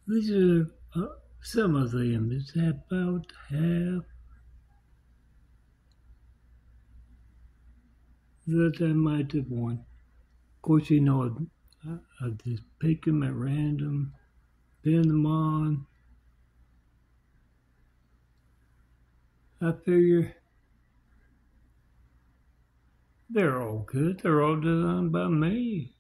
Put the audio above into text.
These are some of them. It's about half that I might have won. Of course, I just pick them at random, pin them on. I figure they're all good. They're all designed by me.